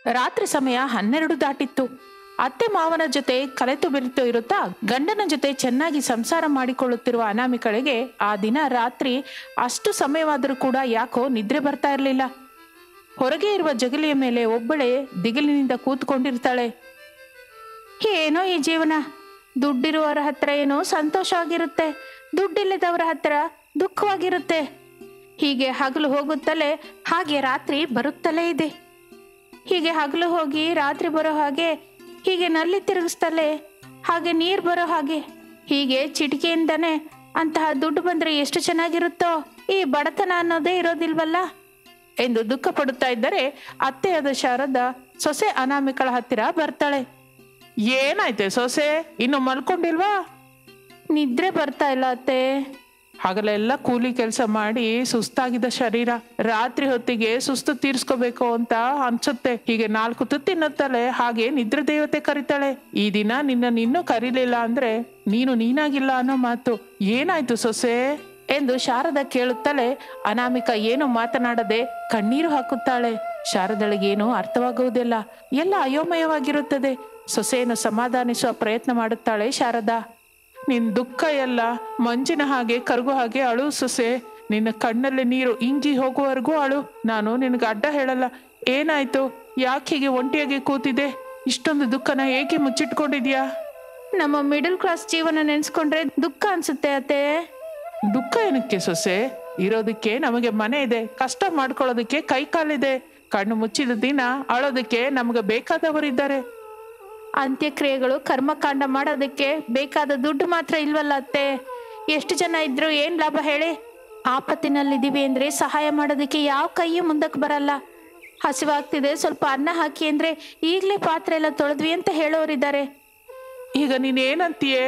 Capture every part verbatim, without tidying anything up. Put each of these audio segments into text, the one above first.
ರಾತ್ರಿ ಸಮಯ ಹನ್ನೆರಡು ದಾಟಿತ್ತು. ಅತ್ತೆ ಮಾವನ ಜೊತೆ ಕಲೆತು ಬೆರೆತು ಇರುತ್ತಾ ಗಂಡನ ಜೊತೆ ಚೆನ್ನಾಗಿ ಸಂಸಾರ ಮಾಡಿಕೊಳ್ಳುತ್ತಿರುವ ಅನಾಮಿಕಳಿಗೆ ಆ ದಿನ ರಾತ್ರಿ ಅಷ್ಟು ಸಮಯವಾದರೂ ಕೂಡ ಯಾಕೋ ನಿದ್ರೆ ಬರ್ತಾ ಇರಲಿಲ್ಲ. ಹೊರಗೆ ಇರುವ ಜಗಲಿಯ ಮೇಲೆ ಒಬ್ಬಳೇ ದಿಗಿಲಿನಿಂದ ಕೂತ್ಕೊಂಡಿರ್ತಾಳೆ. ಏನೋ ಈ ಜೀವನ, ದುಡ್ಡಿರುವವರ ಹತ್ರ ಏನೋ ಸಂತೋಷವಾಗಿರುತ್ತೆ, ದುಡ್ಡಿಲ್ಲದವರ ಹತ್ರ ದುಃಖವಾಗಿರುತ್ತೆ. ಹೀಗೆ ಹಗಲು ಹೋಗುತ್ತಲೇ ಹಾಗೆ ರಾತ್ರಿ ಬರುತ್ತಲೇ ಇದೆ. ಹೀಗೆ ಹಗಲು ಹೋಗಿ ರಾತ್ರಿ ಬರೋ ಹಾಗೆ, ಹೀಗೆ ನಲ್ಲಿ ತಿರುಗಿಸ್ತಲೇ ಹಾಗೆ ನೀರು ಬರೋ ಹಾಗೆ, ಹೀಗೆ ಚಿಟಿಕೆಯಿಂದನೇ ಅಂತಹ ದುಡ್ಡು ಬಂದರೆ ಎಷ್ಟು ಚೆನ್ನಾಗಿರುತ್ತೋ. ಈ ಬಡತನ ಅನ್ನೋದೇ ಇರೋದಿಲ್ವಲ್ಲ ಎಂದು ದುಃಖ ಪಡುತ್ತಾ ಇದ್ದರೆ ಅತ್ತೆಯಾದ ಶಾರದಾ ಸೊಸೆ ಅನಾಮಿಕಳ ಹತ್ತಿರ ಬರ್ತಾಳೆ. ಏನಾಯ್ತೆ ಸೊಸೆ, ಇನ್ನು ಮಲ್ಕೊಂಡಿಲ್ವಾ? ನಿದ್ರೆ ಬರ್ತಾ ಇಲ್ಲ ಅತ್ತೆ. ಹಗಲೆಲ್ಲ ಕೂಲಿ ಕೆಲಸ ಮಾಡಿ ಸುಸ್ತಾಗಿದ್ದ ಶರೀರ ರಾತ್ರಿ ಹೊತ್ತಿಗೆ ಸುಸ್ತು ತೀರ್ಸ್ಕೋಬೇಕು ಅಂತ ಅನ್ಸುತ್ತೆ. ಹೀಗೆ ನಾಲ್ಕು ತುತ್ತು ತಿನ್ನುತ್ತಾಳೆ, ಹಾಗೆ ನಿದ್ರೆ ದೇವತೆ ಕರಿತಾಳೆ. ಈ ದಿನ ನಿನ್ನ ಇನ್ನೂ ಕರೀಲಿಲ್ಲ ಅಂದ್ರೆ ನೀನು ನೀನಾಗಿಲ್ಲ ಅನ್ನೋ ಮಾತು. ಏನಾಯ್ತು ಸೊಸೆ ಎಂದು ಶಾರದಾ ಕೇಳುತ್ತಲೇ ಅನಾಮಿಕ ಏನು ಮಾತನಾಡದೆ ಕಣ್ಣೀರು ಹಾಕುತ್ತಾಳೆ. ಶಾರದಳಿಗೇನು ಅರ್ಥವಾಗುವುದಿಲ್ಲ, ಎಲ್ಲ ಅಯೋಮಯವಾಗಿರುತ್ತದೆ. ಸೊಸೆಯನ್ನು ಸಮಾಧಾನಿಸುವ ಪ್ರಯತ್ನ ಮಾಡುತ್ತಾಳೆ ಶಾರದಾ. ನಿನ್ ದುಃಖ ಎಲ್ಲ ಮಂಜಿನ ಹಾಗೆ ಕರಗು ಹಾಗೆ ಅಳು ಸೊಸೆ. ನಿನ್ನ ಕಣ್ಣಲ್ಲಿ ನೀರು ಇಂಗಿ ಹೋಗುವವರೆಗೂ ಅಳು. ನಾನು ನಿನಗೆ ಅಡ್ಡ ಹೇಳಲ್ಲ. ಏನಾಯ್ತು, ಯಾಕೆ ಹೀಗೆ ಒಂಟಿಯಾಗಿ ಕೂತಿದೆ? ಇಷ್ಟೊಂದು ದುಃಖನ ಏಕೆ ಮುಚ್ಚಿಟ್ಕೊಂಡಿದ್ಯಾ? ನಮ್ಮ ಮಿಡಲ್ ಕ್ಲಾಸ್ ಜೀವನ ನೆನೆಸ್ಕೊಂಡ್ರೆ ದುಃಖ ಅನ್ಸುತ್ತೆ ಅತ್ತೆ. ದುಃಖ ಏನಕ್ಕೆ ಸೊಸೆ? ಇರೋದಕ್ಕೆ ನಮಗೆ ಮನೆ ಇದೆ, ಕಷ್ಟ ಮಾಡ್ಕೊಳ್ಳೋದಕ್ಕೆ ಕೈ ಕಾಲಿದೆ. ಕಣ್ಣು ಮುಚ್ಚಿದ ದಿನ ಅಳೋದಕ್ಕೆ ನಮಗೆ ಬೇಕಾದವರಿದ್ದಾರೆ. ಅಂತ್ಯಕ್ರಿಯೆಗಳು ಕರ್ಮಕಾಂಡ ಮಾಡೋದಕ್ಕೆ ಬೇಕಾದ ದುಡ್ಡು ಮಾತ್ರ ಇಲ್ವಲ್ಲ ಅತ್ತೆ. ಎಷ್ಟು ಜನ ಇದ್ರು ಏನ್ ಲಾಭ ಹೇಳಿ? ಆಪತ್ತಿನಲ್ಲಿದ್ದೀವಿ ಅಂದ್ರೆ ಸಹಾಯ ಮಾಡೋದಕ್ಕೆ ಯಾವ ಕೈಯೂ ಮುಂದಕ್ಕೆ ಬರಲ್ಲ. ಹಸಿವಾಗ್ತಿದೆ, ಸ್ವಲ್ಪ ಅನ್ನ ಹಾಕಿ ಅಂದ್ರೆ ಈಗಲೇ ಪಾತ್ರೆ ಎಲ್ಲ ತೊಳೆದ್ವಿ ಅಂತ ಹೇಳೋರಿದ್ದಾರೆ. ಈಗ ನೀನೇನಂತೀಯೇ?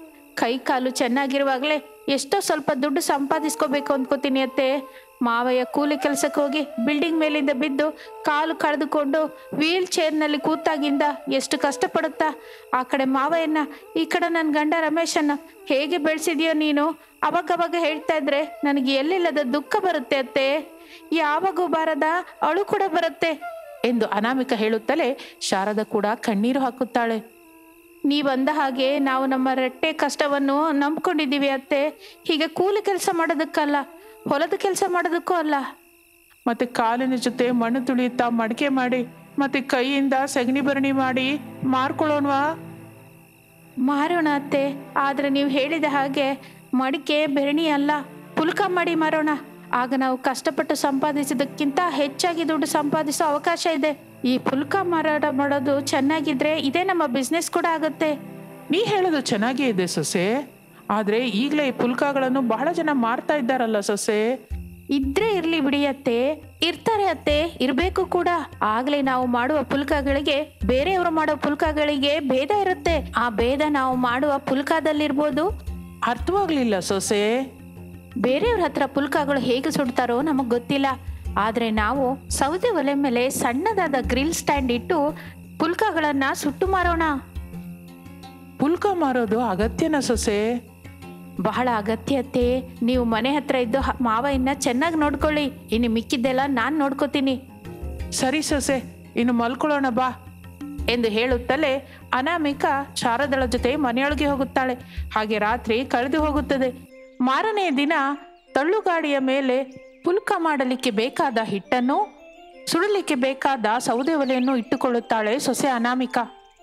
ಕೈ ಕಾಲು ಚೆನ್ನಾಗಿರುವಾಗಲೇ ಎಷ್ಟೋ ಸ್ವಲ್ಪ ದುಡ್ಡು ಸಂಪಾದಿಸ್ಕೋಬೇಕು ಅಂದ್ಕೋತೀನಿ ಅತ್ತೆ. ಮಾವಯ್ಯ ಕೂಲಿ ಕೆಲಸಕ್ಕೆ ಹೋಗಿ ಬಿಲ್ಡಿಂಗ್ ಮೇಲಿಂದ ಬಿದ್ದು ಕಾಲು ಕಳೆದುಕೊಂಡು ವೀಲ್ ಚೇರ್ನಲ್ಲಿ ಕೂತಾಗಿಂದ ಎಷ್ಟು ಕಷ್ಟಪಡುತ್ತಾ. ಆ ಕಡೆ ಮಾವಯ್ಯನ, ಈ ಕಡೆ ನನ್ನ ಗಂಡ ರಮೇಶನ್ನ ಹೇಗೆ ಬೆಳೆಸಿದ್ಯೋ ನೀನು. ಅವಾಗವಾಗ ಹೇಳ್ತಾ ಇದ್ರೆ ನನಗೆ ಎಲ್ಲಿಲ್ಲದ ದುಃಖ ಬರುತ್ತೆ ಅತ್ತೆ. ಯಾವಾಗೂ ಬಾರದ ಅಳು ಕೂಡ ಬರುತ್ತೆ ಎಂದು ಅನಾಮಿಕ ಹೇಳುತ್ತಲೇ ಶಾರದಾ ಕೂಡ ಕಣ್ಣೀರು ಹಾಕುತ್ತಾಳೆ. ನೀವಂದ ಹಾಗೆ ನಾವು ನಮ್ಮ ರಟ್ಟೆ ಕಷ್ಟವನ್ನು ನಂಬ್ಕೊಂಡಿದ್ದೀವಿ ಅತ್ತೆ. ಹೀಗೆ ಕೂಲಿ ಕೆಲಸ ಮಾಡೋದಕ್ಕಲ್ಲ, ಹೊಲದ ಕೆಲಸ ಮಾಡೋದಕ್ಕೂ ಅಲ್ಲ. ಮತ್ತೆ ಕಾಲಿನ ಜೊತೆ ಮಣ್ಣು ತುಳಿಯುತ್ತಾ ಮಡಿಕೆ ಮಾಡಿ ಮತ್ತೆ ಕೈಯಿಂದ ಸಗಣಿ ಭರಣಿ ಮಾಡಿ ಮಾರ್ಕೊಳ್ಳೋಣವಾ? ಮಾರೋಣ ಅತ್ತೆ. ಆದ್ರೆ ನೀವು ಹೇಳಿದ ಹಾಗೆ ಮಡಿಕೆ ಬೆರಣಿ ಅಲ್ಲ, ಪುಲ್ಕ ಮಾಡಿ ಮಾರೋಣ. ಆಗ ನಾವು ಕಷ್ಟಪಟ್ಟು ಸಂಪಾದಿಸೋದಕ್ಕಿಂತ ಹೆಚ್ಚಾಗಿ ದುಡ್ಡು ಸಂಪಾದಿಸೋ ಅವಕಾಶ ಇದೆ. ಈ ಪುಲ್ಕ ಮಾರಾಟ ಮಾಡೋದು ಚೆನ್ನಾಗಿದ್ರೆ ಇದೇ ನಮ್ಮ ಬಿಸ್ನೆಸ್ ಕೂಡ ಆಗುತ್ತೆ. ನೀ ಹೇಳೋದು ಚೆನ್ನಾಗೇ ಇದೆ ಸೊಸೆ, ಆದ್ರೆ ಈಗಲೇ ಈ ಪುಲ್ಕಗಳನ್ನು ಬಹಳ ಜನ ಮಾರ್ತಾ ಇದ್ದಾರಲ್ಲ ಸೊಸೆ. ಇದ್ರೆ ಇರ್ಲಿ ಬಿಡಿ ಅತ್ತೆ. ಇರ್ತಾರೆ ಅತ್ತೆ, ಇರ್ಬೇಕು ಕೂಡ. ಆಗ್ಲೇ ನಾವು ಮಾಡುವ ಪುಲ್ಕಗಳಿಗೆ ಬೇರೆಯವರು ಮಾಡೋ ಪುಲ್ಕಗಳಿಗೆ ಭೇದ ಇರುತ್ತೆ. ಆ ಭೇದ ನಾವು ಮಾಡುವ ಪುಲ್ಕದಲ್ಲಿರ್ಬೋದು. ಅರ್ಥವಾಗ್ಲಿಲ್ಲ ಸೊಸೆ. ಬೇರೆಯವ್ರ ಹತ್ರ ಪುಲ್ಕಗಳು ಹೇಗೆ ಸುಡ್ತಾರೋ ನಮಗ್ ಗೊತ್ತಿಲ್ಲ. ಆದ್ರೆ ನಾವು ಸೌದೆ ಒಲೆ ಮೇಲೆ ಸಣ್ಣದಾದ ಗ್ರಿಲ್ ಸ್ಟ್ಯಾಂಡ್ ಇಟ್ಟು ಪುಲ್ಕಗಳನ್ನ ಸುಟ್ಟು ಮಾರೋಣ. ಪುಲ್ಕ ಮಾರೋದು ಅಗತ್ಯನ ಸೊಸೆ? ಬಹಳ ಅಗತ್ಯತೆ. ನೀವು ಮನೆ ಹತ್ರ ಇದ್ದು ಮಾವಯ್ಯನ ಚೆನ್ನಾಗಿ ನೋಡ್ಕೊಳ್ಳಿ, ಇನ್ನು ಮಿಕ್ಕಿದ್ದೆಲ್ಲ ನಾನು ನೋಡ್ಕೋತೀನಿ. ಸರಿ ಸೊಸೆ, ಇನ್ನು ಮಲ್ಕೊಳ್ಳೋಣ ಬಾ ಎಂದು ಹೇಳುತ್ತಲೇ ಅನಾಮಿಕ ಶಾರದಳ ಜೊತೆ ಮನೆಯೊಳಗೆ ಹೋಗುತ್ತಾಳೆ. ಹಾಗೆ ರಾತ್ರಿ ಕಳೆದು ಹೋಗುತ್ತದೆ. ಮಾರನೆಯ ದಿನ ತಳ್ಳುಗಾಡಿಯ ಮೇಲೆ ಪುಲ್ಕ ಮಾಡಲಿಕ್ಕೆ ಬೇಕಾದ ಹಿಟ್ಟನ್ನು, ಸುಡಲಿಕ್ಕೆ ಬೇಕಾದ ಸೌದೆ ಒಲೆಯನ್ನು ಇಟ್ಟುಕೊಳ್ಳುತ್ತಾಳೆ ಸೊಸೆ ಅನಾಮಿಕ.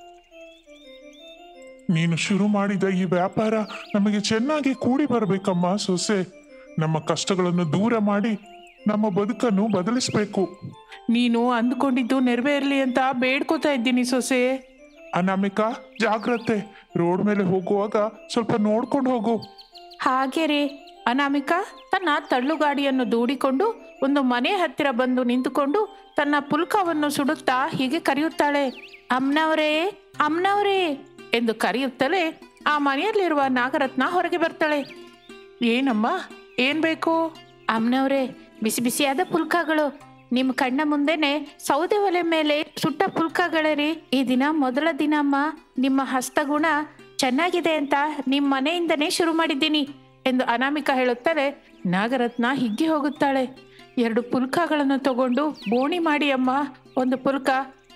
ನೀನು ಶುರು ಮಾಡಿದ ಈ ವ್ಯಾಪಾರ ನಮಗೆ ಚೆನ್ನಾಗಿ ಕೂಡಿ ಬರಬೇಕಮ್ಮ ಸೊಸೆ. ನಮ್ಮ ಕಷ್ಟಗಳನ್ನು ದೂರ ಮಾಡಿ ನಮ್ಮ ಬದುಕನ್ನು ಬದಲಿಸಬೇಕು. ನೀನು ಅಂದುಕೊಂಡಿದ್ದು ನೆರವೇರಲಿ ಅಂತ ಬೇಡ್ಕೋತಾ ಇದ್ದೀನಿ ಸೊಸೆ. ಅನಾಮಿಕಾ, ಜಾಗ್ರತೆ. ರೋಡ್ ಮೇಲೆ ಹೋಗುವಾಗ ಸ್ವಲ್ಪ ನೋಡ್ಕೊಂಡು ಹೋಗು. ಹಾಗೆ ರೀ. ಅನಾಮಿಕಾ ತನ್ನ ತಳ್ಳುಗಾಡಿಯನ್ನು ದೂಡಿಕೊಂಡು ಒಂದು ಮನೆ ಹತ್ತಿರ ಬಂದು ನಿಂತುಕೊಂಡು ತನ್ನ ಪುಲ್ಕವನ್ನು ಸುಡುತ್ತಾ ಹೀಗೆ ಕರೆಯುತ್ತಾಳೆ. ಅಮ್ನವ್ರೇ, ಅಮ್ನವ್ರೇ ಎಂದು ಕರೆಯುತ್ತಲೇ ಆ ಮನೆಯಲ್ಲಿರುವ ನಾಗರತ್ನ ಹೊರಗೆ ಬರ್ತಾಳೆ. ಏನಮ್ಮ, ಏನ್ ಬೇಕು? ಅಮ್ನವ್ರೇ, ಬಿಸಿ ಬಿಸಿಯಾದ ಪುಲ್ಕಗಳು ನಿಮ್ಮ ಕಣ್ಣ ಮುಂದೆನೆ ಸೌದೆ ಒಲೆ ಮೇಲೆ ಸುಟ್ಟ ಪುಲ್ಕಗಳೇ ರೀ. ಈ ದಿನ ಮೊದಲ ದಿನ ಅಮ್ಮ. ನಿಮ್ಮ ಹಸ್ತಗುಣ ಚೆನ್ನಾಗಿದೆ ಅಂತ ನಿಮ್ಮ ಮನೆಯಿಂದನೇ ಶುರು ಮಾಡಿದ್ದೀನಿ ಎಂದು ಅನಾಮಿಕ ಹೇಳುತ್ತಾರೆ. ನಾಗರತ್ನ ಹಿಗ್ಗಿ ಹೋಗುತ್ತಾಳೆ. ಎರಡು ಪುಲ್ಕಗಳನ್ನು ತಗೊಂಡು ಬೋಣಿ ಮಾಡಿ ಅಮ್ಮ. ಒಂದು ಪುಲ್ಕ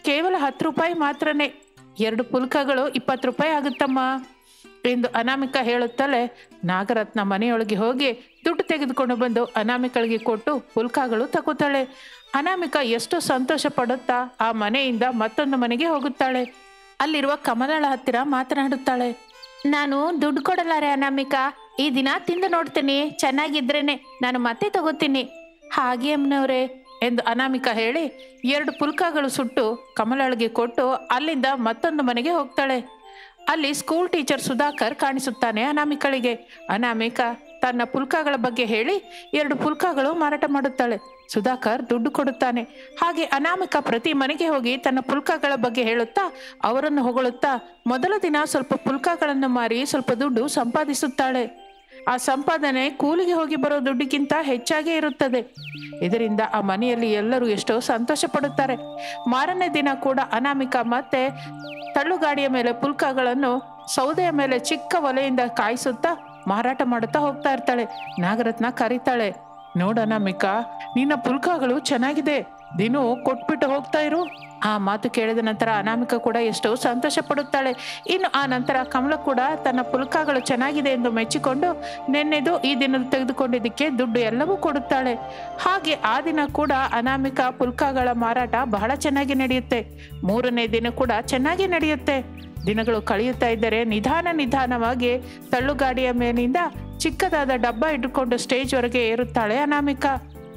ಕೇವಲ ಹತ್ತು ರೂಪಾಯಿ ಮಾತ್ರನೇ. ಎರಡು ಪುಲ್ಕಗಳು ಇಪ್ಪತ್ತು ರೂಪಾಯಿ ಆಗುತ್ತಮ್ಮ ಎಂದು ಅನಾಮಿಕ ಹೇಳುತ್ತಲೇ ನಾಗರತ್ನ ಮನೆಯೊಳಗೆ ಹೋಗಿ ದುಡ್ಡು ತೆಗೆದುಕೊಂಡು ಬಂದು ಅನಾಮಿಕಳಿಗೆ ಕೊಟ್ಟು ಪುಲ್ಕಗಳು ತಗೋತಾಳೆ. ಅನಾಮಿಕ ಎಷ್ಟು ಸಂತೋಷ ಪಡುತ್ತಾ ಆ ಮನೆಯಿಂದ ಮತ್ತೊಂದು ಮನೆಗೆ ಹೋಗುತ್ತಾಳೆ. ಅಲ್ಲಿರುವ ಕಮಲಳ ಹತ್ತಿರ ಮಾತನಾಡುತ್ತಾಳೆ. ನಾನು ದುಡ್ಡು ಕೊಡಲಾರೆ ಅನಾಮಿಕಾ, ಈ ದಿನ ತಿಂದು ನೋಡ್ತೀನಿ, ಚೆನ್ನಾಗಿದ್ರೇನೆ ನಾನು ಮತ್ತೆ ತಗೋತೀನಿ. ಹಾಗೆ ಅಮ್ಮನವ್ರೆ ಎಂದು ಅನಾಮಿಕ ಹೇಳಿ ಎರಡು ಪುಲ್ಕಗಳು ಸುಟ್ಟು ಕಮಲಳಿಗೆ ಕೊಟ್ಟು ಅಲ್ಲಿಂದ ಮತ್ತೊಂದು ಮನೆಗೆ ಹೋಗ್ತಾಳೆ. ಅಲ್ಲಿ ಸ್ಕೂಲ್ ಟೀಚರ್ ಸುಧಾಕರ್ ಕಾಣಿಸುತ್ತಾನೆ ಅನಾಮಿಕಳಿಗೆ. ಅನಾಮಿಕ ತನ್ನ ಪುಲ್ಕಗಳ ಬಗ್ಗೆ ಹೇಳಿ ಎರಡು ಪುಲ್ಕಗಳು ಮಾರಾಟ ಮಾಡುತ್ತಾಳೆ. ಸುಧಾಕರ್ ದುಡ್ಡು ಕೊಡುತ್ತಾನೆ. ಹಾಗೆ ಅನಾಮಿಕ ಪ್ರತಿ ಮನೆಗೆ ಹೋಗಿ ತನ್ನ ಪುಲ್ಕಗಳ ಬಗ್ಗೆ ಹೇಳುತ್ತಾ ಅವರನ್ನು ಹೊಗಳುತ್ತಾ ಮೊದಲ ದಿನ ಸ್ವಲ್ಪ ಪುಲ್ಕಗಳನ್ನು ಮಾರಿ ಸ್ವಲ್ಪ ದುಡ್ಡು ಸಂಪಾದಿಸುತ್ತಾಳೆ. ಆ ಸಂಪಾದನೆ ಕೂಲಿಗೆ ಹೋಗಿ ಬರೋ ದುಡ್ಡಿಗಿಂತ ಹೆಚ್ಚಾಗೇ ಇರುತ್ತದೆ. ಇದರಿಂದ ಆ ಮನೆಯಲ್ಲಿ ಎಲ್ಲರೂ ಎಷ್ಟೋ ಸಂತೋಷ ಪಡುತ್ತಾರೆ. ಮಾರನೇ ದಿನ ಕೂಡ ಅನಾಮಿಕ ಮತ್ತೆ ತಳ್ಳುಗಾಡಿಯ ಮೇಲೆ ಪುಲ್ಕಗಳನ್ನು ಸೌದೆಯ ಮೇಲೆ ಚಿಕ್ಕ ಒಲೆಯಿಂದ ಕಾಯಿಸುತ್ತಾ ಮಾರಾಟ ಮಾಡುತ್ತಾ ಹೋಗ್ತಾ ಇರ್ತಾಳೆ. ನಾಗರತ್ನ ಕರೀತಾಳೆ, ನೋಡ ಅನಾಮಿಕ, ನಿನ್ನ ಪುಲ್ಕಗಳು ಚೆನ್ನಾಗಿದೆ, ದಿನೂ ಕೊಟ್ಬಿಟ್ಟು ಹೋಗ್ತಾ ಇರು. ಆ ಮಾತು ಕೇಳಿದ ನಂತರ ಅನಾಮಿಕ ಕೂಡ ಎಷ್ಟೋ ಸಂತೋಷ ಪಡುತ್ತಾಳೆ. ಇನ್ನು ಆ ನಂತರ ಕಮಲ ಕೂಡ ತನ್ನ ಪುಲ್ಕಗಳು ಚೆನ್ನಾಗಿದೆ ಎಂದು ಮೆಚ್ಚಿಕೊಂಡು ನೆನ್ನೆದು ಈ ದಿನ ತೆಗೆದುಕೊಂಡಿದ್ದಕ್ಕೆ ದುಡ್ಡು ಎಲ್ಲವೂ ಕೊಡುತ್ತಾಳೆ. ಹಾಗೆ ಆ ದಿನ ಕೂಡ ಅನಾಮಿಕ ಪುಲ್ಕಗಳ ಮಾರಾಟ ಬಹಳ ಚೆನ್ನಾಗಿ ನಡೆಯುತ್ತೆ. ಮೂರನೇ ದಿನ ಕೂಡ ಚೆನ್ನಾಗಿ ನಡೆಯುತ್ತೆ. ದಿನಗಳು ಕಳೆಯುತ್ತಾ ಇದ್ದರೆ ನಿಧಾನ ನಿಧಾನವಾಗಿ ತಳ್ಳುಗಾಡಿಯ ಮೇಲಿಂದ ಚಿಕ್ಕದಾದ ಡಬ್ಬ ಇಟ್ಟುಕೊಂಡು ಸ್ಟೇಜ್ ವರೆಗೆ ಏರುತ್ತಾಳೆ ಅನಾಮಿಕ.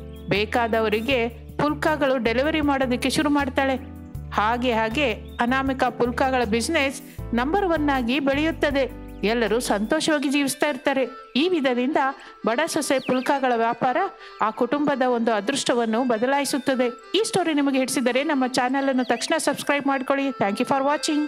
ಬೇಕಾದವರಿಗೆ ಪುಲ್ಕಗಳು ಡೆಲಿವರಿ ಮಾಡೋದಕ್ಕೆ ಶುರು ಮಾಡ್ತಾಳೆ. ಹಾಗೆ ಹಾಗೆ ಅನಾಮಿಕ ಪುಲ್ಕಗಳ ಬಿಸ್ನೆಸ್ ನಂಬರ್ ಒನ್ ಆಗಿ ಬೆಳೆಯುತ್ತದೆ. ಎಲ್ಲರೂ ಸಂತೋಷವಾಗಿ ಜೀವಿಸ್ತಾ ಇರ್ತಾರೆ. ಈ ವಿಧದಿಂದ ಬಡ ಸೊಸೆ ಪುಲ್ಕಗಳ ವ್ಯಾಪಾರ ಆ ಕುಟುಂಬದ ಒಂದು ಅದೃಷ್ಟವನ್ನು ಬದಲಾಯಿಸುತ್ತದೆ. ಈ ಸ್ಟೋರಿ ನಿಮಗೆ ಹಿಡಿಸಿದರೆ ನಮ್ಮ ಚಾನೆಲ್ ಅನ್ನು ತಕ್ಷಣ ಸಬ್ಸ್ಕ್ರೈಬ್ ಮಾಡ್ಕೊಳ್ಳಿ. Thank you for watching.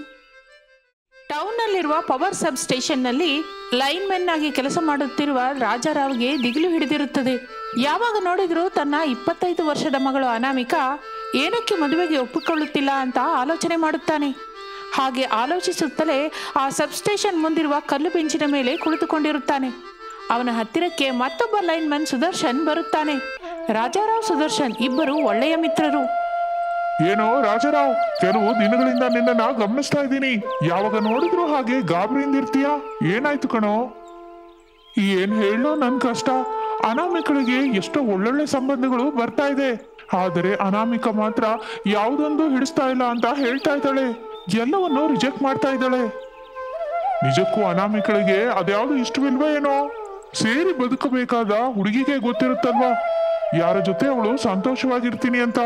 Town ನಲ್ಲಿರುವ ಪವರ್ ಸಬ್ ಸ್ಟೇಷನ್ ನಲ್ಲಿ ಲೈನ್ ಮೆನ್ ಆಗಿ ಕೆಲಸ ಮಾಡುತ್ತಿರುವ ರಾಜಾರಾವ್ಗೆ ದಿಗಿಲು ಹಿಡಿದಿರುತ್ತದೆ. ಯಾವಾಗ ನೋಡಿದ್ರು ತನ್ನ ಇಪ್ಪತ್ತೈದು ವರ್ಷದ ಮಗಳು ಅನಾಮಿಕ ಏನಕ್ಕೆ ಮದುವೆಗೆ ಒಪ್ಪಿಕೊಳ್ಳುತ್ತಿಲ್ಲ ಅಂತ ಆಲೋಚನೆ ಮಾಡುತ್ತಾನೆ. ಹಾಗೆ ಆಲೋಚಿಸುತ್ತಲೇ ಆ ಸಬ್ ಸ್ಟೇಷನ್ ಮುಂದಿರುವ ಕಲ್ಲು ಬೆಂಚಿನ ಮೇಲೆ ಕುಳಿತುಕೊಂಡಿರುತ್ತಾನೆ. ಅವನ ಹತ್ತಿರಕ್ಕೆ ಮತ್ತೊಬ್ಬ ಲೈನ್ ಮ್ಯಾನ್ ಸುದರ್ಶನ್ ಬರುತ್ತಾನೆ. ರಾಜಾರಾವ್ ಸುದರ್ಶನ್ ಇಬ್ಬರು ಒಳ್ಳೆಯ ಮಿತ್ರರು. ಏನೋ ರಾಜಾರಾವ್, ಕೆಲವು ದಿನಗಳಿಂದ ನಿನ್ನನ್ನ ಗಮನಿಸ್ತಾ ಇದ್ದೀನಿ. ಯಾವಾಗ ನೋಡಿದ್ರು ಹಾಗೆ ಗಾಬರಿಯಿಂದ ಇರ್ತೀಯ, ಏನಾಯ್ತು ಕಣೋ? ಏನ್ ಹೇಳೋ ನನ್ ಕಷ್ಟ. ಅನಾಮಿಕಳಿಗೆ ಎಷ್ಟೋ ಒಳ್ಳೊಳ್ಳೆ ಸಂಬಂಧಗಳು ಬರ್ತಾ ಇದೆ, ಆದರೆ ಅನಾಮಿಕ ಮಾತ್ರ ಯಾವುದೊಂದು ಹಿಡಿಸ್ತಾ ಇಲ್ಲ ಅಂತ ಹೇಳ್ತಾ ಇದ್ದಾಳೆ. ಎಲ್ಲವನ್ನು ರಿಜೆಕ್ಟ್ ಮಾಡ್ತಾ ಇದ್ದಾಳೆ. ನಿಜಕ್ಕೂ ಅನಾಮಿಕಳಿಗೆ ಅದ್ಯಾವುದು ಇಷ್ಟವಿಲ್ವ ಏನೋ? ಸೇರಿ ಬದುಕಬೇಕಾದ ಹುಡುಗಿಗೆ ಗೊತ್ತಿರುತ್ತಲ್ವಾ ಯಾರ ಜೊತೆ ಅವಳು ಸಂತೋಷವಾಗಿರ್ತೀನಿ ಅಂತ.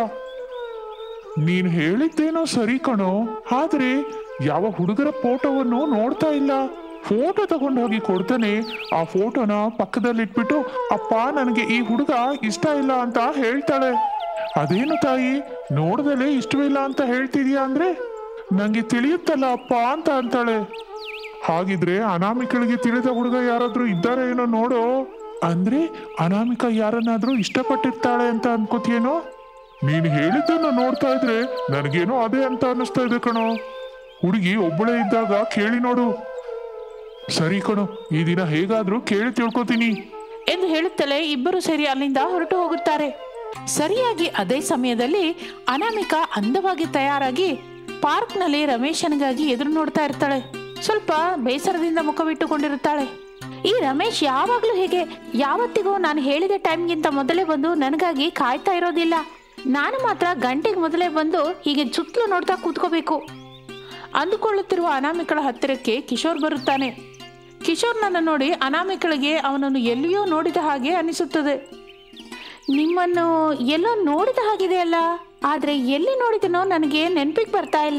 ನೀನ್ ಹೇಳಿದ್ದೇನೋ ಸರಿ ಕಣೋ, ಆದ್ರೆ ಯಾವ ಹುಡುಗರ ಫೋಟೋವನ್ನು ನೋಡ್ತಾ ಇಲ್ಲ. ಫೋಟೋ ತಗೊಂಡು ಹೋಗಿ ಕೊಡ್ತಾನೆ, ಆ ಫೋಟೋನ ಪಕ್ಕದಲ್ಲಿ ಇಟ್ಬಿಟ್ಟು ಅಪ್ಪ ನನಗೆ ಈ ಹುಡುಗ ಇಷ್ಟ ಇಲ್ಲ ಅಂತ ಹೇಳ್ತಾಳೆ. ಅದೇನು ತಾಯಿ, ನೋಡ್ದಲೇ ಇಷ್ಟವಿಲ್ಲ ಅಂತ ಹೇಳ್ತಿದ್ಯಾ ಅಂದ್ರೆ ನಂಗೆ ತಿಳಿಯುತ್ತಲ್ಲ ಅಪ್ಪ ಅಂತ ಅಂತಾಳೆ. ಹಾಗಿದ್ರೆ ಅನಾಮಿಕಳಿಗೆ ತಿಳಿದ ಹುಡುಗ ಯಾರಾದ್ರೂ ಇದ್ದಾರೆ ಏನೋ ನೋಡೋ. ಅಂದ್ರೆ ಅನಾಮಿಕ ಯಾರನ್ನಾದ್ರೂ ಇಷ್ಟಪಟ್ಟಿರ್ತಾಳೆ ಅಂತ ಅನ್ಕೋತಿಯೇನೋ? ನೀನ್ ಹೇಳಿದ್ದನ್ನು ನೋಡ್ತಾ ಇದ್ರೆ ನನಗೇನೋ ಅದೇ ಅಂತ ಅನ್ನಿಸ್ತಾ ಇದೆ ಕಣೋ. ಹುಡುಗಿ ಒಬ್ಬಳೇ ಇದ್ದಾಗ ಕೇಳಿ ನೋಡು. ಸರಿ ಕಣೋ, ಈ ದಿನ ಹೇಗಾದ್ರೂ ಕೇಳಿ ತಿಳ್ಕೊತೀನಿ ಎಂದು ಹೇಳುತ್ತಲೇ ಇಬ್ಬರು ಸೇರಿ ಅಲ್ಲಿಂದ ಹೊರಟು ಹೋಗುತ್ತಾರೆ. ಸರಿಯಾಗಿ ಅದೇ ಸಮಯದಲ್ಲಿ ಅನಾಮಿಕ ಅಂದವಾಗಿ ತಯಾರಾಗಿ ಪಾರ್ಕ್ ನಲ್ಲಿ ರಮೇಶನ್ಗಾಗಿ ಎದುರು ನೋಡ್ತಾ ಇರ್ತಾಳೆ. ಸ್ವಲ್ಪ ಬೇಸರದಿಂದ ಮುಖವಿಟ್ಟುಕೊಂಡಿರುತ್ತಾಳೆ. ಈ ರಮೇಶ್ ಯಾವಾಗ್ಲೂ ಹೇಗೆ, ಯಾವತ್ತಿಗೂ ನಾನು ಹೇಳಿದ ಟೈಮ್ಗಿಂತ ಮೊದಲೇ ಬಂದು ನನಗಾಗಿ ಕಾಯ್ತಾ ಇರೋದಿಲ್ಲ. ನಾನು ಮಾತ್ರ ಗಂಟೆಗೆ ಮೊದಲೇ ಬಂದು ಹೀಗೆ ಸುತ್ತಲೂ ನೋಡ್ತಾ ಕೂತ್ಕೋಬೇಕು ಅಂದುಕೊಳ್ಳುತ್ತಿರುವ ಅನಾಮಿಕಳ ಹತ್ತಿರಕ್ಕೆ ಕಿಶೋರ್ ಬರುತ್ತಾನೆ. ಕಿಶೋರ್ನನ್ನು ನೋಡಿ ಅನಾಮಿಕಳಿಗೆ ಅವನನ್ನು ಎಲ್ಲಿಯೋ ನೋಡಿದ ಹಾಗೆ ಅನಿಸುತ್ತದೆ. ನಿಮ್ಮನ್ನು ಎಲ್ಲೋ ನೋಡಿದ ಹಾಗಿದೆ ಅಲ್ಲ, ಆದ್ರೆ ಎಲ್ಲಿ ನೋಡಿದನೋ ನನಗೆ ನೆನಪಿಗೆ ಬರ್ತಾ ಇಲ್ಲ.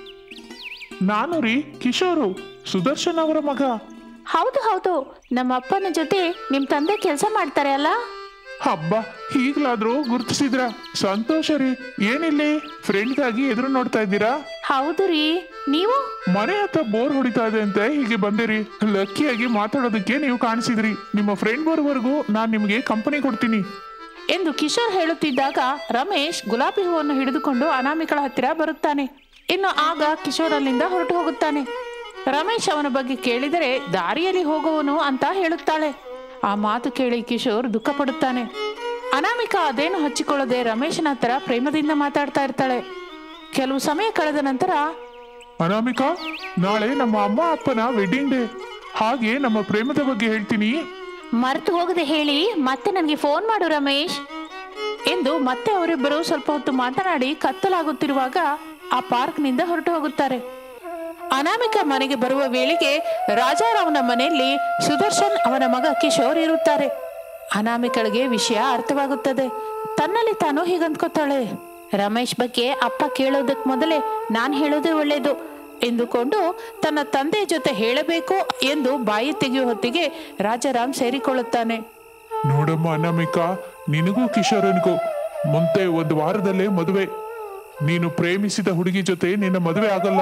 ನಾನು ರೀ ಕಿಶೋರು, ಸುದರ್ಶನ್ ಅವರ ಮಗ. ಹೌದು ಹೌದು, ನಮ್ಮ ಅಪ್ಪನ ಜೊತೆ ನಿಮ್ ತಂದೆ ಕೆಲಸ ಮಾಡ್ತಾರೆ ಅಲ್ಲ. ಹಬ್ಬ, ಈಗ್ಲಾದ್ರೂ ಗುರ್ತಿಸಿದ್ರ ಸಂತೋಷ ರೀ. ಏನಿಲ್ಲಿ ಫ್ರೆಂಡ್ಗಾಗಿ ಎದುರು ನೋಡ್ತಾ ಇದ್ದೀರಾ? ಹೌದು ರೀ, ನೀವು? ಮನೆ ಹತ್ರ ಬೋರ್ ಹೊಡಿತಾ ಇದೆ ಅಂತ ಹೀಗೆ ಬಂದಿರಿ. ಲಕ್ಕಿಯಾಗಿ ಮಾತಾಡೋದಕ್ಕೆ ನೀವು ಕಾಣಿಸಿದ್ರಿ. ನಿಮ್ಮ ಫ್ರೆಂಡ್ ಬರೋವರೆಗೂ ನಾನ್ ನಿಮ್ಗೆ ಕಂಪನಿ ಕೊಡ್ತೀನಿ ಎಂದು ಕಿಶೋರ್ ಹೇಳುತ್ತಿದ್ದಾಗ ರಮೇಶ್ ಗುಲಾಬಿ ಹೂವನ್ನು ಹಿಡಿದುಕೊಂಡು ಅನಾಮಿಕಳ ಹತ್ತಿರ ಬರುತ್ತಾನೆ. ಇನ್ನು ಆಗ ಕಿಶೋರ್ ಅಲ್ಲಿಂದ ಹೊರಟು ಹೋಗುತ್ತಾನೆ. ರಮೇಶ್ ಅವನ ಬಗ್ಗೆ ಕೇಳಿದರೆ ದಾರಿಯಲ್ಲಿ ಹೋಗುವನು ಅಂತ ಹೇಳುತ್ತಾಳೆ. ಆ ಮಾತು ಕೇಳಿ ಕಿಶೋರ್ ದುಃಖ ಪಡುತ್ತಾನೆ. ಅನಾಮಿಕ ಅದೇನು ಹಚ್ಚಿಕೊಳ್ಳದೆ ರಮೇಶನ ಹತ್ರ ಪ್ರೇಮದಿಂದ ಮಾತಾಡ್ತಾ ಇರ್ತಾಳೆ. ಕೆಲವು ಸಮಯ ಕಳೆದ ನಂತರ, ಅನಾಮಿಕಾ, ನಾಳೆ ನಮ್ಮ ಅಮ್ಮ ಅಪ್ಪನ ವೆಡ್ಡಿಂಗ್ ಡೇ. ಹಾಗೆ ನಮ್ಮ ಪ್ರೇಮದ ಬಗ್ಗೆ ಹೇಳ್ತೀನಿ. ಮರೆತು ಹೋಗದೆ ಹೇಳಿ, ಮತ್ತೆ ನನಗೆ ಫೋನ್ ಮಾಡು ರಮೇಶ್ ಎಂದು ಮತ್ತೆ ಅವರಿಬ್ಬರು ಸ್ವಲ್ಪ ಹೊತ್ತು ಮಾತನಾಡಿ ಕತ್ತಲಾಗುತ್ತಿರುವಾಗ ಆ ಪಾರ್ಕ್ನಿಂದ ಹೊರಟು ಹೋಗುತ್ತಾರೆ. ಅನಾಮಿಕಾ ಮನೆಗೆ ಬರುವ ವೇಳೆಗೆ ರಾಜಾರಾವ್ನ ಮನೆಯಲ್ಲಿ ಸುದರ್ಶನ್ ಅವನ ಮಗ ಕಿಶೋರ್ ಇರುತ್ತಾರೆ. ಅನಾಮಿಕಳಿಗೆ ವಿಷಯ ಅರ್ಥವಾಗುತ್ತದೆ. ತನ್ನಲ್ಲಿ ತಾನು ಹೀಗಂದ್ಕೋತಾಳೆ, ರಮೇಶ್ ಬಗ್ಗೆ ಅಪ್ಪ ಕೇಳೋದಕ್ಕೆ ಮೊದಲೇ ನಾನು ಹೇಳೋದೇ ಒಳ್ಳೇದು ಎಂದುಕೊಂಡು ತನ್ನ ತಂದೆ ಜೊತೆ ಹೇಳಬೇಕು ಎಂದು ಬಾಯಿ ತೆಗೆಯುವ ಹೊತ್ತಿಗೆ ರಾಜಾರಾಮ್ ಸೇರಿಕೊಳ್ಳುತ್ತಾನೆ. ನೋಡಮ್ಮ ಅನಾಮಿಕಾ, ನಿನಗೂ ಕಿಶೋರನಿಗೂ ಮುಂದೆ ಒಂದು ವಾರದಲ್ಲೇ ಮದುವೆ. ನೀನು ಪ್ರೇಮಿಸಿದ ಹುಡುಗಿ ಜೊತೆ ನಿನ್ನ ಮದುವೆ ಆಗಲ್ಲ.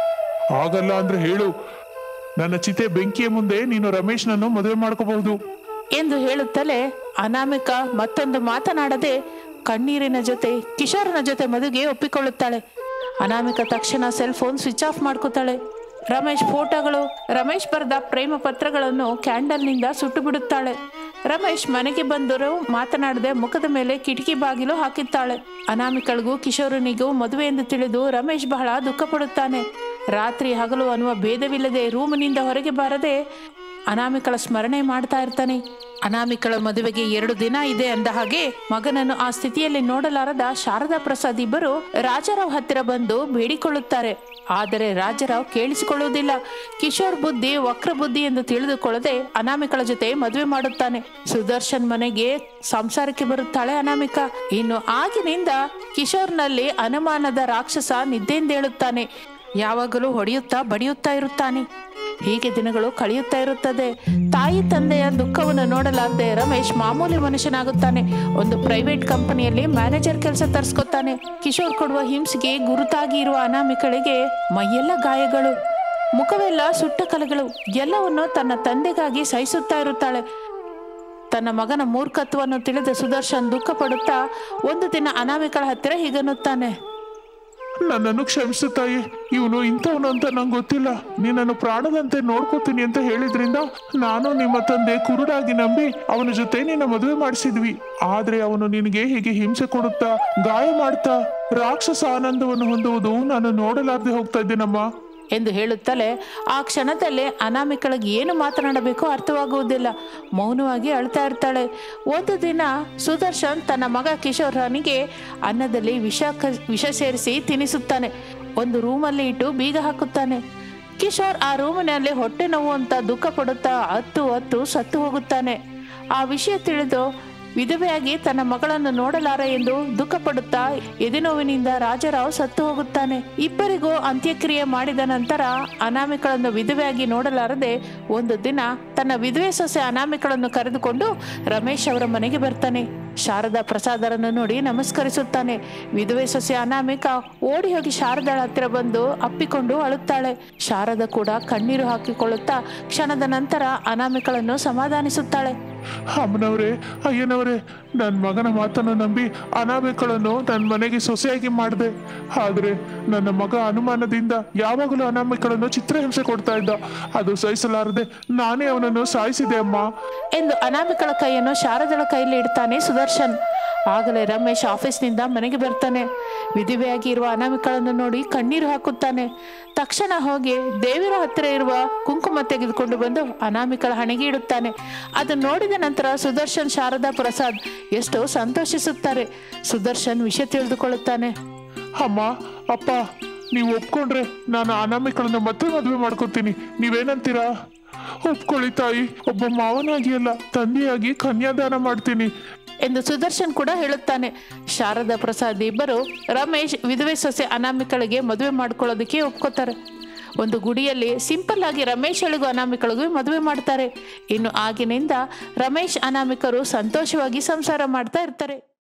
ಆಗಲ್ಲ ಅಂದ್ರೆ ಹೇಳು, ನನ್ನ ಚಿತೆ ಬೆಂಕಿಯ ಮುಂದೆ ನೀನು ರಮೇಶ್ನನ್ನು ಮದುವೆ ಮಾಡ್ಕೋಬಹುದು ಎಂದು ಹೇಳುತ್ತಲೇ ಅನಾಮಿಕಾ ಮತ್ತೊಂದು ಮಾತನಾಡದೆ ಕಣ್ಣೀರಿನ ಜೊತೆ ಕಿಶೋರನ ಜೊತೆ ಮದುವೆಗೆ ಒಪ್ಪಿಕೊಳ್ಳುತ್ತಾಳೆ. ಅನಾಮಿಕಾ ತಕ್ಷಣ ಸೆಲ್ ಫೋನ್ ಸ್ವಿಚ್ ಆಫ್ ಮಾಡ್ಕೋತಾಳೆ. ರಮೇಶ್ ಫೋಟೋಗಳು, ರಮೇಶ್ ಬರೆದ ಪ್ರೇಮ ಪತ್ರಗಳನ್ನು ಕ್ಯಾಂಡಲ್ನಿಂದ ಸುಟ್ಟು ಬಿಡುತ್ತಾಳೆ. ರಮೇಶ್ ಮನೆಗೆ ಬಂದರು ಮಾತನಾಡದೆ ಮುಖದ ಮೇಲೆ ಕಿಟಕಿ ಬಾಗಿಲು ಹಾಕಿದ್ದಾಳೆ. ಅನಾಮಿಕಳಿಗೂ ಕಿಶೋರನಿಗೂ ಮದುವೆ ಎಂದು ತಿಳಿದು ರಮೇಶ್ ಬಹಳ ದುಃಖ ಪಡುತ್ತಾನೆ. ರಾತ್ರಿ ಹಗಲು ಅನ್ನುವ ಭೇದವಿಲ್ಲದೆ ರೂಮಿನಿಂದ ಹೊರಗೆ ಬಾರದೆ ಅನಾಮಿಕಳ ಸ್ಮರಣೆ ಮಾಡ್ತಾ ಇರ್ತಾನೆ. ಅನಾಮಿಕಳ ಮದುವೆಗೆ ಎರಡು ದಿನ ಇದೆ ಅಂದ ಹಾಗೆ ಮಗನನ್ನು ಆ ಸ್ಥಿತಿಯಲ್ಲಿ ನೋಡಲಾರದ ಶಾರದಾ ಪ್ರಸಾದ್ ಇಬ್ಬರು ರಾಜಾರಾವ್ ಹತ್ತಿರ ಬಂದು ಬೇಡಿಕೊಳ್ಳುತ್ತಾರೆ. ಆದರೆ ರಾಜಾರಾವ್ ಕೇಳಿಸಿಕೊಳ್ಳುವುದಿಲ್ಲ. ಕಿಶೋರ್ ಬುದ್ಧಿ ವಕ್ರ ಬುದ್ಧಿ ಎಂದು ತಿಳಿದುಕೊಳ್ಳದೆ ಅನಾಮಿಕಳ ಜೊತೆ ಮದುವೆ ಮಾಡುತ್ತಾನೆ. ಸುದರ್ಶನ್ ಮನೆಗೆ ಸಂಸಾರಕ್ಕೆ ಬರುತ್ತಾಳೆ ಅನಾಮಿಕಾ. ಇನ್ನು ಆಗಿನಿಂದ ಕಿಶೋರ್ನಲ್ಲಿ ಅನುಮಾನದ ರಾಕ್ಷಸ ನಿದ್ದೆಂದೇಳುತ್ತಾನೆ. ಯಾವಾಗಲೂ ಹೊಡೆಯುತ್ತಾ ಬಡಿಯುತ್ತಾ ಇರುತ್ತಾನೆ. ಹೀಗೆ ದಿನಗಳು ಕಳೆಯುತ್ತಾ ಇರುತ್ತದೆ. ತಾಯಿ ತಂದೆಯ ದುಃಖವನ್ನು ನೋಡಲಾರದೆ ರಮೇಶ್ ಮಾಮೂಲಿ ಮನುಷ್ಯನಾಗುತ್ತಾನೆ. ಒಂದು ಪ್ರೈವೇಟ್ ಕಂಪನಿಯಲ್ಲಿ ಮ್ಯಾನೇಜರ್ ಕೆಲಸ ತರಿಸ್ಕೊತಾನೆ. ಕಿಶೋರ್ ಕೊಡುವ ಹಿಂಸೆಗೆ ಗುರುತಾಗಿ ಇರುವ ಅನಾಮಿಕಳಿಗೆ ಮೈಯೆಲ್ಲ ಗಾಯಗಳು, ಮುಖವೆಲ್ಲ ಸುಟ್ಟ ಕಲೆಗಳು, ಎಲ್ಲವನ್ನು ತನ್ನ ತಂದೆಗಾಗಿ ಸಹಿಸುತ್ತಾ ಇರುತ್ತಾಳೆ. ತನ್ನ ಮಗನ ಮೂರ್ಖತ್ವವನ್ನು ತಿಳಿದ ಸುದರ್ಶನ್ ದುಃಖ ಪಡುತ್ತಾ ಒಂದು ದಿನ ಅನಾಮಿಕಳ ಹತ್ತಿರ ಹೀಗನ್ನುತ್ತಾನೆ, ನನ್ನನ್ನು ಕ್ಷಮಿಸು ತಾಯಿ. ಇವನು ಇಂಥವನು ಅಂತ ನಂಗೆ ಗೊತ್ತಿಲ್ಲ. ನೀನನ್ನು ಪ್ರಾಣದಂತೆ ನೋಡ್ಕೋತೀನಿ ಅಂತ ಹೇಳಿದ್ರಿಂದ ನಾನು ನಿಮ್ಮ ತಂದೆ ಕುರುಡಾಗಿ ನಂಬಿ ಅವನ ಜೊತೆ ನಿನ್ನ ಮದುವೆ ಮಾಡಿಸಿದ್ವಿ. ಆದ್ರೆ ಅವನು ನಿನಗೆ ಹೀಗೆ ಹಿಂಸೆ ಕೊಡುತ್ತಾ ಗಾಯ ಮಾಡ್ತಾ ರಾಕ್ಷಸ ಆನಂದವನ್ನು ಹೊಂದುವುದು ನಾನು ನೋಡಲಾರದೆ ಹೋಗ್ತಾ ಇದ್ದೇನಮ್ಮ ಎಂದು ಹೇಳುತ್ತಲೇ ಆ ಕ್ಷಣದಲ್ಲೇ ಅನಾಮಿಕಳಿಗೆ ಏನು ಮಾತನಾಡಬೇಕೋ ಅರ್ಥವಾಗುವುದಿಲ್ಲ. ಮೌನವಾಗಿ ಅಳ್ತಾ ಇರ್ತಾಳೆ. ಒಂದು ದಿನ ಸುದರ್ಶನ್ ತನ್ನ ಮಗ ಕಿಶೋರನಿಗೆ ಅನ್ನದಲ್ಲಿ ವಿಷ ಕ ವಿಷ ಸೇರಿಸಿ ತಿನ್ನಿಸುತ್ತಾನೆ. ಒಂದು ರೂಮಲ್ಲಿ ಇಟ್ಟು ಬೀಗ ಹಾಕುತ್ತಾನೆ. ಕಿಶೋರ್ ಆ ರೂಮಿನಲ್ಲಿ ಹೊಟ್ಟೆ ನೋವು ಅಂತ ದುಃಖ ಪಡುತ್ತಾ ಹತ್ತು ಹತ್ತು ಸತ್ತು ಹೋಗುತ್ತಾನೆ. ಆ ವಿಷಯ ತಿಳಿದು ವಿಧವೆಯಾಗಿ ತನ್ನ ಮಗಳನ್ನು ನೋಡಲಾರ ಎಂದು ದುಃಖ ಪಡುತ್ತಾ ಎದೆನೋವಿನಿಂದ ರಾಜಾರಾವ್ ಸತ್ತು ಹೋಗುತ್ತಾನೆ. ಇಬ್ಬರಿಗೂ ಅಂತ್ಯಕ್ರಿಯೆ ಮಾಡಿದ ನಂತರ ಅನಾಮಿಕಳನ್ನು ವಿಧವೆಯಾಗಿ ನೋಡಲಾರದೆ ಒಂದು ದಿನ ತನ್ನ ವಿಧವೆ ಸೊಸೆ ಅನಾಮಿಕಳನ್ನು ಕರೆದುಕೊಂಡು ರಮೇಶ್ ಅವರ ಮನೆಗೆ ಬರ್ತಾನೆ. ಶಾರದಾ ಪ್ರಸಾದರನ್ನು ನೋಡಿ ನಮಸ್ಕರಿಸುತ್ತಾನೆ. ವಿಧವೆ ಸೊಸೆ ಅನಾಮಿಕಾ ಓಡಿ ಹೋಗಿ ಶಾರದಾಳ ಹತ್ತಿರ ಬಂದು ಅಪ್ಪಿಕೊಂಡು ಅಳುತ್ತಾಳೆ. ಶಾರದಾ ಕೂಡ ಕಣ್ಣೀರು ಹಾಕಿಕೊಳ್ಳುತ್ತಾ ಕ್ಷಣದ ನಂತರ ಅನಾಮಿಕಳನ್ನು ಸಮಾಧಾನಿಸುತ್ತಾಳೆ. ಅಮ್ಮನವ್ರೆ, ಅಯ್ಯನವ್ರೆ, ನನ್ನ ಮಗನ ಮಾತನ್ನು ನಂಬಿ ಅನಾಮಿಕಳನ್ನು ನನ್ನ ಮನೆಗೆ ಸೊಸೆಯಾಗಿ ಮಾಡಿದೆ. ಆದ್ರೆ ನನ್ನ ಮಗ ಅನುಮಾನದಿಂದ ಯಾವಾಗಲೂ ಅನಾಮಿಕಳನ್ನು ಚಿತ್ರಹಿಂಸೆ ಕೊಡ್ತಾ ಇದ್ದ. ಅದು ಸಹಿಸಲಾರದೆ ನಾನೇ ಅವನನ್ನು ಸಾಯಿಸಿದೆ ಅಮ್ಮ ಎಂದು ಅನಾಮಿಕಳ ಕೈಯನ್ನು ಶಾರದಳ ಕೈಯಲ್ಲಿ ಇಡ್ತಾನೆ ಸುದರ್ಶನ್. ಆಗಲೇ ರಮೇಶ್ ಆಫೀಸ್ನಿಂದ ಮನೆಗೆ ಬರ್ತಾನೆ. ವಿಧವೆಯಾಗಿ ಇರುವ ಅನಾಮಿಕಳನ್ನು ನೋಡಿ ಕಣ್ಣೀರು ಹಾಕುತ್ತಾನೆ. ತಕ್ಷಣ ಹೋಗಿ ದೇವಿರ ಹತ್ತಿರ ಇರುವ ಕುಂಕುಮ ತೆಗೆದುಕೊಂಡು ಬಂದು ಅನಾಮಿಕಳ ಹಣೆಗೆ ಇಡುತ್ತಾನೆ. ಅದನ್ನು ನೋಡಿದ ನಂತರ ಸುದರ್ಶನ್ ಶಾರದಾ ಪ್ರಸಾದ್ ಎಷ್ಟೋ ಸಂತೋಷಿಸುತ್ತಾರೆ. ಸುದರ್ಶನ್ ವಿಷಯ ತಿಳಿದುಕೊಳ್ಳುತ್ತಾನೆ. ಅಮ್ಮ, ಅಪ್ಪ, ನೀವು ಒಪ್ಕೊಂಡ್ರೆ ನಾನು ಅನಾಮಿಕಳನ್ನು ಮತ್ತೆ ಮದುವೆ ಮಾಡ್ಕೊತೀನಿ. ನೀವೇನಂತೀರಾ? ಒಪ್ಕೊಳ್ಳಿ ತಾಯಿ. ಒಬ್ಬ ಮಾವನಾಗಿ ಅಲ್ಲ, ತಂದೆಯಾಗಿ ಕನ್ಯಾದಾನ ಮಾಡ್ತೀನಿ ಎಂದು ಸುದರ್ಶನ್ ಕೂಡ ಹೇಳುತ್ತಾನೆ. ಶಾರದಾ ಪ್ರಸಾದ್ ಇಬ್ಬರು ರಮೇಶ್ ವಿಧವೆ ಸೊಸೆ ಅನಾಮಿಕಳಿಗೆ ಮದುವೆ ಮಾಡ್ಕೊಳ್ಳೋದಕ್ಕೆ ಒಪ್ಕೋತಾರೆ. ಒಂದು ಗುಡಿಯಲ್ಲಿ ಸಿಂಪಲ್ ಆಗಿ ರಮೇಶ್ಗಳಿಗೂ ಅನಾಮಿಕಳಿಗೂ ಮದುವೆ ಮಾಡ್ತಾರೆ. ಇನ್ನು ಆಗಿನಿಂದ ರಮೇಶ್ ಅನಾಮಿಕರು ಸಂತೋಷವಾಗಿ ಸಂಸಾರ ಮಾಡ್ತಾ ಇರ್ತಾರೆ.